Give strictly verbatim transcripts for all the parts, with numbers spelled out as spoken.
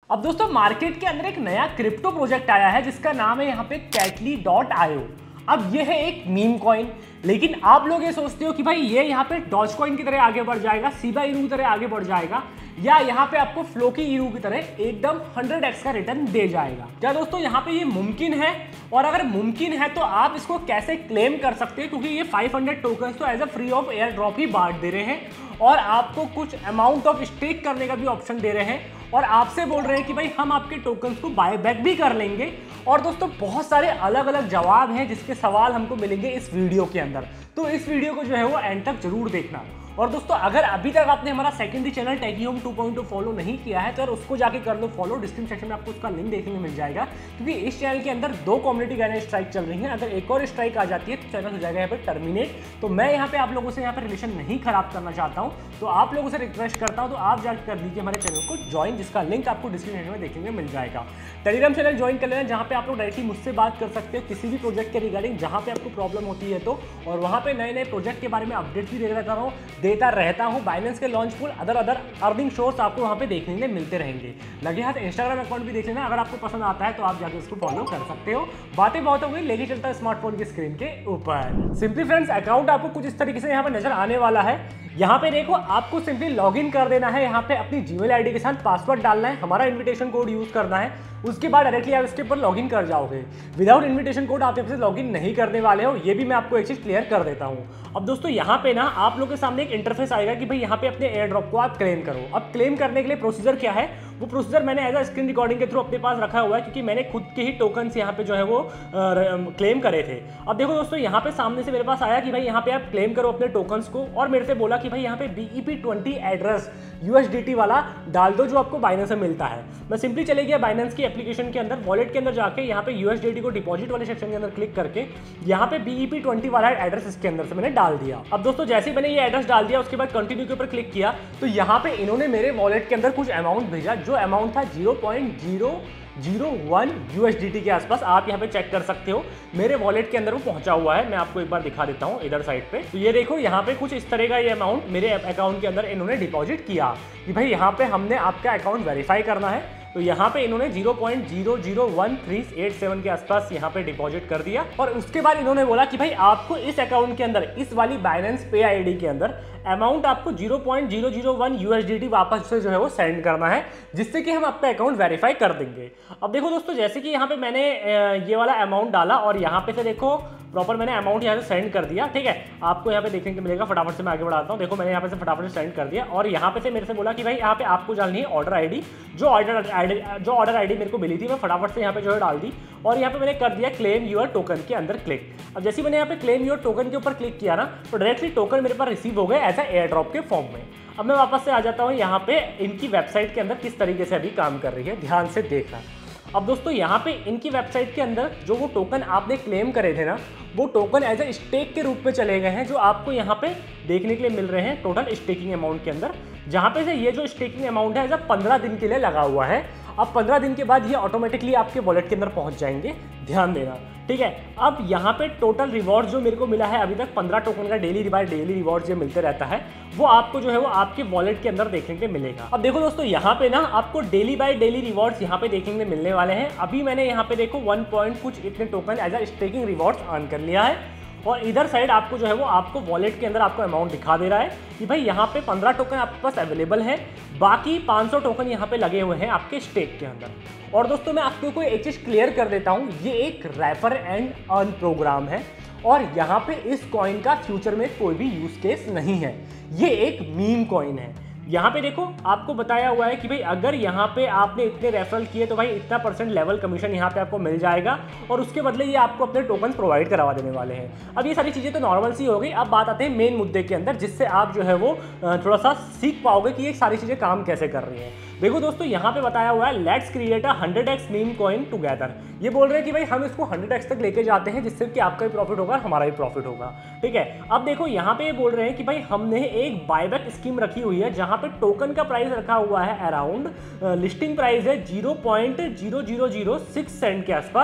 अब दोस्तों मार्केट के अंदर एक नया क्रिप्टो प्रोजेक्ट आया है जिसका नाम है यहाँ पे कैटली डॉट आईओ। अब ये है एक मीम कॉइन, लेकिन आप लोग ये सोचते हो कि भाई ये यहाँ पे डॉज कॉइन की तरह आगे बढ़ जाएगा, शिबा इनू की तरह आगे बढ़ जाएगा, या यहाँ पे आपको फ्लोकी इनू की तरह एकदम हंड्रेड एक्स का रिटर्न दे जाएगा। क्या दोस्तों यहाँ पे ये मुमकिन है? और अगर मुमकिन है तो आप इसको कैसे क्लेम कर सकते हैं? क्योंकि ये फाइव हंड्रेड टोकन्स तो as a free of air drop ही बांट दे रहे हैं और आपको कुछ अमाउंट ऑफ स्टेक करने का भी ऑप्शन दे रहे हैं और आपसे बोल रहे हैं कि भाई हम आपके टोकन्स को बाय बैक भी कर लेंगे। और दोस्तों बहुत सारे अलग अलग जवाब हैं जिसके सवाल हमको मिलेंगे इस वीडियो के अंदर, तो इस वीडियो को जो है वो एंड तक जरूर देखना। और दोस्तों अगर अभी तक आपने हमारा secondary channel techie home two point two follow नहीं किया है तो यार उसको जाके कर लो फॉलो, डिस्क्रिप्शन सेक्शन में आपको उसका लिंक देखने को मिल जाएगा। क्योंकि इस चैनल के अंदर दो कम्युनिटी गाइडलाइन स्ट्राइक चल रही है, अगर एक और स्ट्राइक आ जाती है तो चैनल हो जाएगा यहाँ पे टर्मिनेट। तो मैं यहाँ पे आप लोगों से यहाँ पे रिलेशन नहीं खराब करना चाहता हूँ, तो आप लोगों से रिक्वेस्ट करता हूँ तो आप जाकर कर लीजिए हमारे चैनल को ज्वाइन, जिसका लिंक आपको डिस्क्रिप्शन में देखने को मिल जाएगा। टेलीग्राम चैनल ज्वाइन कर लेना जहाँ पे आप लोग डायरेक्टली मुझसे बात कर सकते हो किसी भी प्रोजेक्ट के रिगार्डिंग जहाँ पे आपको प्रॉब्लम होती है तो, और वहाँ पे नए नए प्रोजेक्ट के बारे में अपडेट भी देता रहता हूँ देता रहता हूँ बाइनेंस के launch full other other earning source आपको वहाँ पे देखने में मिलते रहेंगे। लगे हाथ इंस्टाग्राम अकाउंट भी देख लेना, अगर आपको पसंद आता है तो आप जाके उसको फॉलो कर सकते हो। बातें बहुत हो गई, लेके चलता है स्मार्टफोन की स्क्रीन के ऊपर। सिंपली फ्रेंड्स अकाउंट आपको कुछ इस तरीके से यहाँ पे नजर आने वाला है। यहाँ पे देखो आपको सिंपली लॉगिन कर देना है, यहाँ पे अपनी जीमेल आईडी के साथ पासवर्ड डालना है, हमारा इन्विटेशन कोड यूज करना है, उसके बाद डायरेक्टली आप इसके ऊपर लॉगिन कर जाओगे। विदाउट इन्विटेशन कोड आप यहाँ से लॉगिन नहीं करने वाले हो, ये भी मैं आपको एक चीज क्लियर कर देता हूँ। अब दोस्तों यहाँ पे ना आप लोग के सामने एक इंटरफेस आएगा कि भाई यहाँ पे अपने एयर ड्रॉप को आप क्लेम करो। अब क्लेम करने के लिए प्रोसीजर क्या है, वो प्रोसीजर मैंने एज अ स्क्रीन रिकॉर्डिंग के थ्रू अपने पास रखा हुआ है क्योंकि मैंने खुद के ही टोकन्स यहाँ पे जो है वो क्लेम करे थे। अब देखो दोस्तों यहाँ पे सामने से मेरे पास आया कि भाई यहाँ पे आप क्लेम करो अपने टोकन्स को, और मेरे से बोला कि भाई यहाँ पे B E P twenty address USDT वाला डाल दो जो आपको बाइनेंस से मिलता है। मैं सिंपली चले गया बाइनेंस की एप्लीकेशन के अंदर, वॉलेट के अंदर जाके यहाँ पे यूएसडीटी को डिपॉजिट वाले सेक्शन के अंदर क्लिक करके यहाँ पे बी ई पी ट्वेंटी वाला एड्रेस इसके अंदर से मैंने डाल दिया। अब दोस्तों जैसे ही मैंने ये एड्रेस डाल दिया उसके बाद कंटिन्यू के ऊपर क्लिक किया तो यहाँ पे इन्होंने मेरे वॉलेट के अंदर कुछ अमाउंट भेजा, जो अमाउंट था zero point zero zero one USDT के आसपास। आप यहाँ पे चेक कर सकते हो मेरे वॉलेट के अंदर वो पहुंचा हुआ है, मैं आपको एक बार दिखा देता हूँ इधर साइड पे। तो ये देखो यहाँ पे कुछ इस तरह का ये अमाउंट मेरे अकाउंट के अंदर इन्होंने डिपॉजिट किया कि भाई यहाँ पे हमने आपका अकाउंट वेरीफाई करना है, तो यहाँ पे इन्होंने zero point zero zero one three eight seven के आसपास यहाँ पे डिपॉजिट कर दिया। और उसके बाद इन्होंने बोला कि भाई आपको इस अकाउंट के अंदर इस वाली बाइनेंस पे आईडी के अंदर अमाउंट आपको zero point zero zero one USDT वापस से जो है वो सेंड करना है, जिससे कि हम आपका अकाउंट वेरीफाई कर देंगे। अब देखो दोस्तों जैसे कि यहाँ पे मैंने ये वाला अमाउंट डाला और यहाँ पे से देखो प्रॉपर मैंने अमाउंट यहाँ से सेंड कर दिया, ठीक है। आपको यहाँ पे देखने को मिलेगा, फटाफट से मैं आगे बढ़ाता हूँ। देखो मैंने यहाँ पे से फटाफट से सेंड कर दिया और यहाँ पे से मेरे से बोला कि भाई यहाँ पे आपको डालनी है ऑर्डर आईडी, जो ऑर्डर आईडी जो ऑर्डर आईडी मेरे को मिली थी मैं फटाफट से यहाँ पे जो है डाल दी और यहाँ पे मैंने कर दिया क्लेम यूर टोकन के अंदर क्लिक। अब जैसे मैंने यहाँ पे क्लेम यूर टोकन के ऊपर क्लिक किया ना तो डायरेक्टली टोकन मेरे पास रिसीव हो गए एज ए एयर ड्रॉप के फॉर्म में। अब मैं वापस से आ जाता हूँ यहाँ पे इनकी वेबसाइट के अंदर किस तरीके से अभी काम कर रही है, ध्यान से देखना। अब दोस्तों यहाँ पे इनकी वेबसाइट के अंदर जो वो टोकन आपने क्लेम करे थे ना, वो टोकन एज ए स्टेक के रूप में चले गए हैं, जो आपको यहाँ पे देखने के लिए मिल रहे हैं टोटल स्टेकिंग अमाउंट के अंदर, जहाँ पे से ये जो स्टेकिंग अमाउंट है एज ए पंद्रह दिन के लिए लगा हुआ है। अब पंद्रह दिन के बाद ये ऑटोमेटिकली आपके वॉलेट के अंदर पहुँच जाएंगे, ध्यान देना, ठीक है। अब यहाँ पे टोटल रिवॉर्ड जो मेरे को मिला है अभी तक पंद्रह टोकन का डेली रिवार्ड डेली रिवॉर्ड जो मिलते रहता है, वो आपको जो है वो आपके वॉलेट के अंदर देखने को मिलेगा। अब देखो दोस्तों यहाँ पे ना आपको डेली बाय डेली रिवॉर्ड्स यहाँ पे देखने को मिलने वाले हैं। अभी मैंने यहाँ पे देखो वन पॉइंट कुछ इतने token as a staking rewards earn कर लिया है और इधर साइड आपको जो है वो आपको वॉलेट के अंदर आपको अमाउंट दिखा दे रहा है कि भाई यहाँ पे पंद्रह टोकन आपके पास अवेलेबल है, बाकी पाँच सौ टोकन यहाँ पे लगे हुए हैं आपके स्टेक के अंदर। और दोस्तों मैं आपको कोई एक चीज़ क्लियर कर देता हूँ, ये एक रेफर एंड अर्न प्रोग्राम है और यहाँ पे इस कॉइन का फ्यूचर में कोई भी यूज केस नहीं है, ये एक मीम कॉइन है। यहाँ पे देखो आपको बताया हुआ है कि भाई अगर यहाँ पे आपने इतने रेफरल किए तो भाई इतना परसेंट लेवल कमीशन यहाँ पे आपको मिल जाएगा और उसके बदले ये आपको अपने टोकन प्रोवाइड करवा देने वाले हैं। अब ये सारी चीज़ें तो नॉर्मल सी हो गई, अब बात आते हैं मेन मुद्दे के अंदर, जिससे आप जो है वो थोड़ा सा सीख पाओगे कि ये सारी चीज़ें काम कैसे कर रही हैं। देखो दोस्तों यहाँ पे बताया हुआ है let's create a hundred x meme coin together. ये बोल रहे हैं कि भाई हम इसको हंड्रेड एक्स तक लेके जाते हैं, जिससे कि आपका भी प्रॉफिट होगा हमारा भी प्रॉफिट होगा, ठीक है। अब देखो यहाँ पे ये बोल रहे हैं कि भाई हमने एक बायबैक स्कीम रखी हुई है जहाँ पे टोकन का प्राइस रखा हुआ है अराउंड, लिस्टिंग प्राइस है zero point zero zero zero six cent के आसपास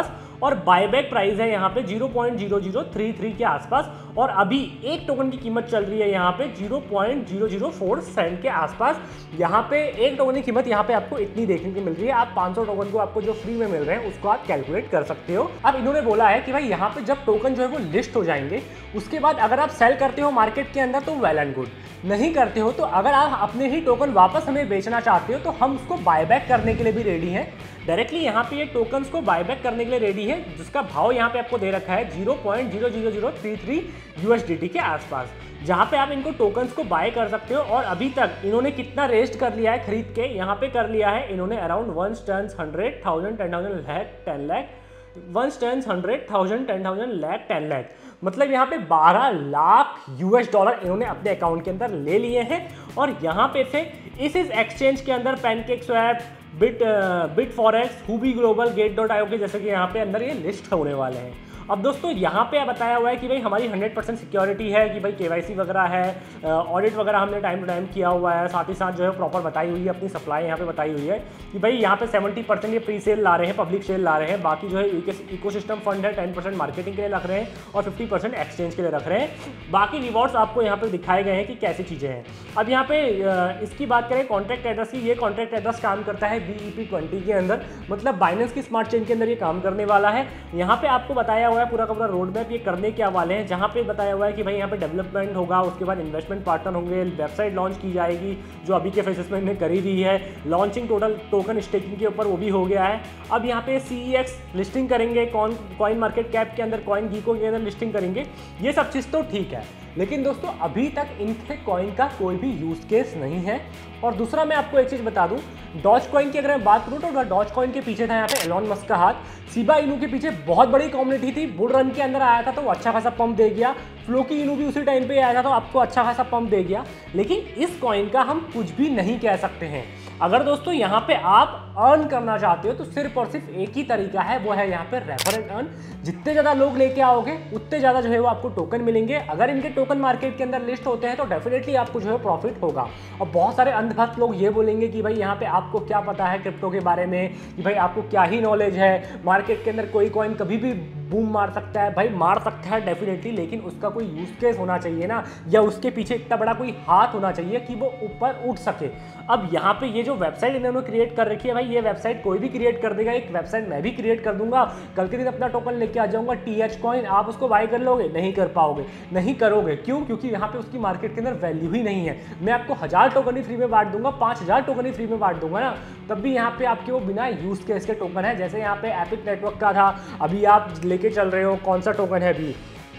और बायबैक प्राइस है यहाँ पे zero point zero zero three three के आसपास, और अभी एक टोकन की कीमत चल रही है यहाँ पे zero point zero zero four cent के आसपास। यहाँ पे एक टोकन की कीमत यहाँ पे आपको इतनी देखने को मिल रही है। आप पाँच सौ टोकन को आपको जो फ्री में मिल रहे हैं उसको आप कैलकुलेट कर सकते हो। अब इन्होंने बोला है कि भाई यहाँ पे जब टोकन जो है वो लिस्ट हो जाएंगे उसके बाद अगर आप सेल करते हो मार्केट के अंदर तो वेल एंड गुड, नहीं करते हो तो अगर आप अपने ही टोकन वापस हमें बेचना चाहते हो तो हम उसको बायबैक करने के लिए भी रेडी हैं। डायरेक्टली यहाँ पे ये टोकन्स को बायबैक करने के लिए रेडी है, जिसका भाव यहाँ पे आपको दे रखा है zero point zero zero zero three three USDT के आसपास, जहाँ पे आप इनको टोकन्स को बाय कर सकते हो। और अभी तक इन्होंने कितना रेस्ट कर लिया है खरीद के, यहाँ पे कर लिया है इन्होंने around one tens hundred thousand ten thousand lakh ten lakh one tens hundred thousand ten thousand lakh ten lakh, मतलब यहाँ पे बारह लाख यूएस डॉलर इन्होंने अपने अकाउंट के अंदर ले लिए हैं। और यहाँ पे से इस इस एक्सचेंज के अंदर pancake swap, bit bit forex, Huobi global, gate dot IO के जैसे कि यहाँ पे अंदर ये लिस्ट होने वाले हैं। अब दोस्तों यहाँ पे बताया हुआ है कि भाई हमारी हंड्रेड परसेंट सिक्योरिटी है, कि भाई केवाईसी वगैरह है, ऑडिट वगैरह हमने टाइम टू टाइम किया हुआ है, साथ ही साथ जो है प्रॉपर बताई हुई है अपनी सप्लाई यहाँ पे बताई हुई है कि भाई यहाँ पे सेवेंटी परसेंट ये प्री सेल ला रहे हैं, पब्लिक सेल ला रहे हैं, बाकी जो है इकोसिस्टम फंड है टेन परसेंट मार्केटिंग के लिए रख रहे हैं और फिफ्टी परसेंट एक्सचेंज के लिए रख रहे हैं। बाकी रिवॉर्ड्स आपको यहाँ पे दिखाए गए हैं कि कैसी चीज़ें हैं। अब यहाँ पे इसकी बात करें कॉन्ट्रैक्ट एड्रेस की, ये कॉन्ट्रैक्ट एड्रेस काम करता है बी ई पी ट्वेंटी के अंदर, मतलब बाइनेंस की स्मार्ट चेन के अंदर ये काम करने वाला है। यहाँ पे आपको बताया हुआ है पूरा का पूरा रोड मैप ये करने क्या वाले हैं, जहाँ पे बताया हुआ है कि भाई यहाँ पे डेवलपमेंट होगा, उसके बाद इन्वेस्टमेंट पार्टनर होंगे, वेबसाइट लॉन्च की जाएगी जो अभी के फेसेस में इन्हें करी दी है, लॉन्चिंग टोटल टोकन स्टेकिंग के ऊपर वो भी हो गया है। अब यहाँ पे सी ई एक्स लिस्टिंग करेंगे, कॉइन कॉइन मार्केट कैप के अंदर, कॉइन गीको के अंदर लिस्टिंग करेंगे, ये सब चीज़ तो ठीक है, लेकिन दोस्तों अभी तक इनके कॉइन का कोई भी यूज केस नहीं है। और दूसरा मैं आपको एक चीज़ बता दूं, डॉज कॉइन की अगर मैं बात करूं तो डॉज कॉइन के पीछे था यहाँ पे एलॉन मस्क का हाथ, शिबा इनू के पीछे बहुत बड़ी कम्युनिटी थी, बुल रन के अंदर आया था तो वो अच्छा खासा पंप दे गया, फ्लोकी इनू भी उसी टाइम पे आया था तो आपको अच्छा खासा पंप दे गया, लेकिन इस कॉइन का हम कुछ भी नहीं कह सकते हैं। अगर दोस्तों यहाँ पे आप अर्न करना चाहते हो तो सिर्फ और सिर्फ एक ही तरीका है, वो है यहाँ पे रेफर एंड अर्न। जितने ज़्यादा लोग लेके आओगे उतने ज़्यादा जो है वो आपको टोकन मिलेंगे। अगर इनके टोकन मार्केट के अंदर लिस्ट होते हैं तो डेफिनेटली आपको जो है प्रॉफिट होगा। और बहुत सारे अंधभक्त लोग ये बोलेंगे कि भाई यहाँ पे आपको क्या पता है क्रिप्टो के बारे में, कि भाई आपको क्या ही नॉलेज है, मार्केट के अंदर कोई कॉइन कभी भी बूम मार सकता है। भाई मार सकता है डेफिनेटली, लेकिन उसका कोई यूज केस होना चाहिए ना, या उसके पीछे इतना बड़ा कोई हाथ होना चाहिए कि वो ऊपर उठ सके। अब यहाँ पे ये जो वेबसाइट इन्होंने क्रिएट कर रखी है, भाई ये वेबसाइट कोई भी क्रिएट कर देगा, एक वेबसाइट मैं भी क्रिएट कर दूंगा, कल के दिन अपना टोकन लेके आ जाऊंगा टी एच कॉइन, आप उसको बाय कर लोगे? नहीं कर पाओगे, नहीं करोगे। क्यों? क्योंकि यहाँ पे उसकी मार्केट के अंदर वैल्यू ही नहीं है। मैं आपको हजार टोकन ही फ्री में बांट दूंगा, पाँच हजार टोकन ही फ्री में बांट दूंगा ना, तब भी यहाँ पे आपके वो बिना यूज केस के टोकन है। जैसे यहाँ पे एपिक नेटवर्क का था, अभी आप लेके चल रहे हो, कौन सा टोकन है अभी,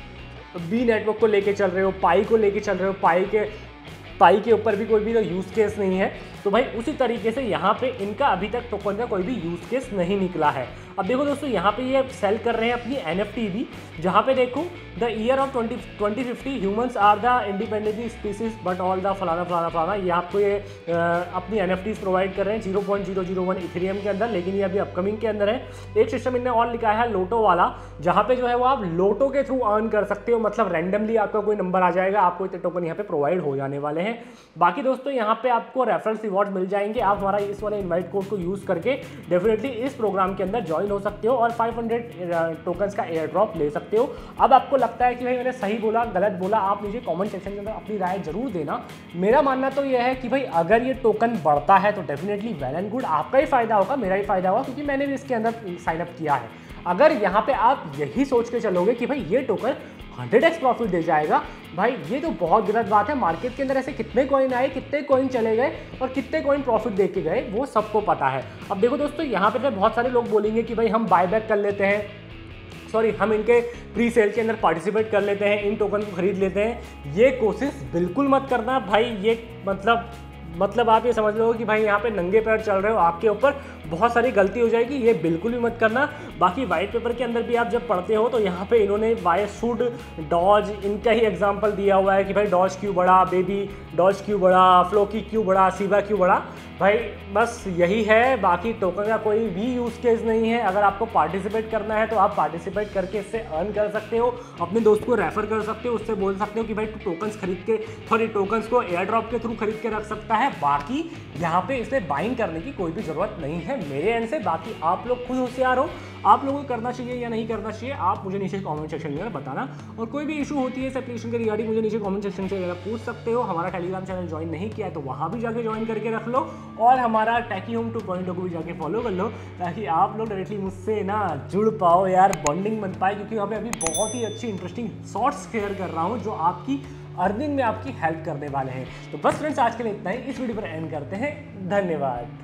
बी नेटवर्क को लेके चल रहे हो, पाई को लेके चल रहे हो, पाई के पाई के ऊपर भी कोई भी तो यूज केस नहीं है। तो भाई उसी तरीके से यहाँ पे इनका अभी तक टोकन का कोई भी यूज केस नहीं निकला है। अब देखो दोस्तों, यहाँ पे ये सेल कर रहे हैं अपनी एनएफटी भी, जहाँ पे देखो the year of twenty twenty fifty humans are the independently species but all the फलाना फलाना फलाना, ये आपको ये आ, अपनी एनएफटीज प्रोवाइड कर रहे हैं zero point zero zero one Ethereum के अंदर, लेकिन ये अभी अपकमिंग के अंदर है। एक सिस्टम इन्होंने और लिखा है लोटो वाला, जहाँ पे जो है वो आप लोटो के थ्रू अर्न कर सकते हो, मतलब रैंडमली आपका कोई नंबर आ जाएगा, आपको इतने टोकन यहाँ पे प्रोवाइड हो जाने वाले हैं। बाकी दोस्तों यहाँ पे आपको रेफरेंस रिवॉर्ड मिल जाएंगे, आप हमारा इस वाले इनवाइट कोड को यूज करके डेफिनेटली इस प्रोग्राम के अंदर ज्वाइन हो सकते हो और फाइव हंड्रेड टोकन्स का एयर ड्रॉप ले सकते हो। अब आपको लगता है कि भाई मैंने सही बोला गलत बोला, आप नीचे कमेंट सेक्शन के अंदर अपनी राय जरूर देना। मेरा मानना तो यह है कि भाई अगर ये टोकन बढ़ता है तो डेफिनेटली वेल एंड गुड, आपका ही फायदा होगा, मेरा ही फायदा होगा, क्योंकि मैंने भी इसके अंदर साइन अप किया है। अगर यहाँ पे आप यही सोच के चलोगे कि भाई ये टोकन हंड्रेड एक्स प्रॉफिट दे जाएगा, भाई ये तो बहुत गलत बात है। मार्केट के अंदर ऐसे कितने कॉइन आए, कितने कॉइन चले गए और कितने कॉइन प्रॉफिट दे के गए, वो सबको पता है। अब देखो दोस्तों, यहाँ पे बहुत सारे लोग बोलेंगे कि भाई हम बाय बैक कर लेते हैं, सॉरी हम इनके प्री सेल के अंदर पार्टिसिपेट कर लेते हैं, इन टोकन को खरीद लेते हैं। ये कोशिश बिल्कुल मत करना भाई, ये मतलब मतलब आप ये समझ लो कि भाई यहाँ पे नंगे पैर चल रहे हो, आपके ऊपर बहुत सारी गलती हो जाएगी, ये बिल्कुल भी मत करना। बाकी वाइट पेपर के अंदर भी आप जब पढ़ते हो तो यहाँ पे इन्होंने वाई शुड डॉज इनका ही एग्जांपल दिया हुआ है कि भाई डॉज क्यों बढ़ा, बेबी डॉज क्यों बढ़ा, फ्लोकी क्यों बढ़ा, शिबा क्यों बढ़ा। भाई बस यही है, बाकी टोकन का कोई भी यूज केस नहीं है। अगर आपको पार्टिसिपेट करना है तो आप पार्टिसिपेट करके इससे अर्न कर सकते हो, अपने दोस्त को रेफर कर सकते हो, उससे बोल सकते हो कि भाई तू टोकन्स खरीद के, सॉरी टोकन्स को एयर ड्रॉप के थ्रू खरीद के रख सकता है। बाकी यहाँ पे इसे बाइंग करने की कोई भी जरूरत नहीं है। हैं मेरे एंड से। बाकी आप लोग खुद होशियार हो, आप लोगों को करना चाहिए या नहीं करना चाहिए, आप मुझे नीचे कमेंट सेक्शन में बताना। और कोई भी इशू होती है इस एप्लीकेशन के रिगार्डिंग मुझे नीचे कमेंट सेक्शन से पूछ सकते हो। हमारा टेलीग्राम चैनल ज्वाइन नहीं किया है तो वहाँ भी जाके ज्वाइन करके रख लो, और हमारा टेकी होम टू पॉइंट को भी जाके फॉलो कर लो, ताकि आप लोग डायरेक्टली मुझसे ना जुड़ पाओ यार, बॉन्डिंग बन पाए। क्योंकि यहाँ पे अभी बहुत ही अच्छी इंटरेस्टिंग शॉर्ट्स शेयर कर रहा हूँ जो आपकी अर्निंग में आपकी हेल्प करने वाले हैं। तो बस फ्रेंड्स आज के लिए इतना ही, इस वीडियो पर एंड करते हैं। धन्यवाद।